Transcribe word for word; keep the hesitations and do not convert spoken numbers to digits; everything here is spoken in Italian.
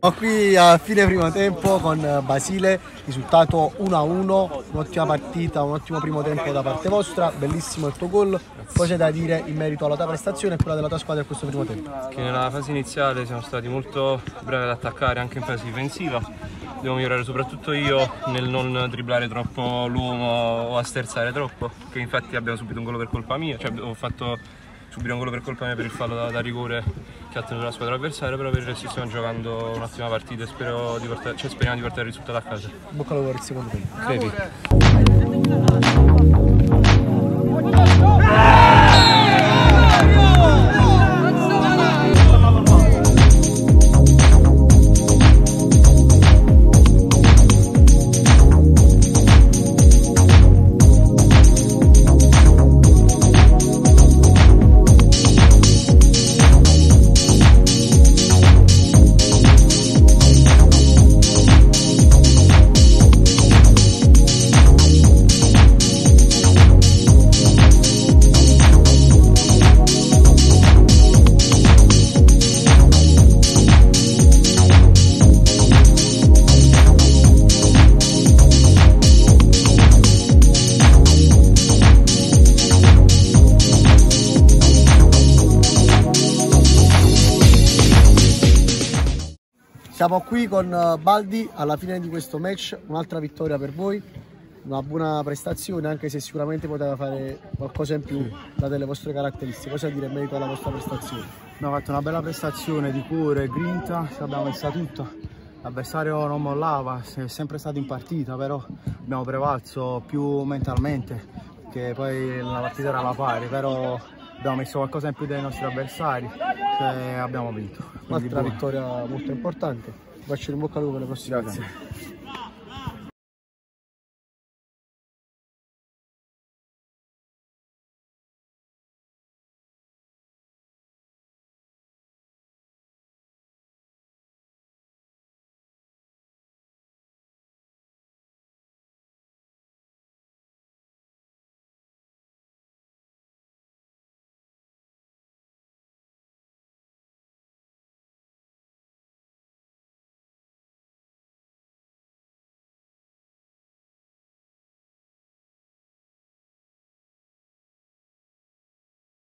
Qui a fine primo tempo con Basile, risultato uno a uno, un'ottima partita, un ottimo primo tempo da parte vostra, bellissimo il tuo gol. Cosa c'è da dire in merito alla tua prestazione e quella della tua squadra in questo primo tempo? Che nella fase iniziale siamo stati molto bravi ad attaccare anche in fase difensiva, devo migliorare soprattutto io nel non dribblare troppo l'uomo o a sterzare troppo, che infatti abbiamo subito un gol per colpa mia, cioè ho fatto subire un gol per colpa mia per il fallo da, da rigore che ha tenuto la squadra avversaria, però per il resto stiamo giocando un'ottima partita e spero di portare, cioè speriamo di portare il risultato a casa. Bocca al lupo per il secondo tempo. Siamo qui con Baldi alla fine di questo match, un'altra vittoria per voi, una buona prestazione anche se sicuramente poteva fare qualcosa in più date le vostre caratteristiche. Cosa dire in merito alla vostra prestazione? Abbiamo fatto una bella prestazione di cuore, grinta, ci abbiamo messa tutta, l'avversario non mollava, è sempre stato in partita, però abbiamo prevalso più mentalmente, che poi la partita era alla pari, però abbiamo messo qualcosa in più dei nostri avversari e abbiamo vinto. Un'altra vittoria molto importante, faccio in bocca al lupo per le prossime. Grazie.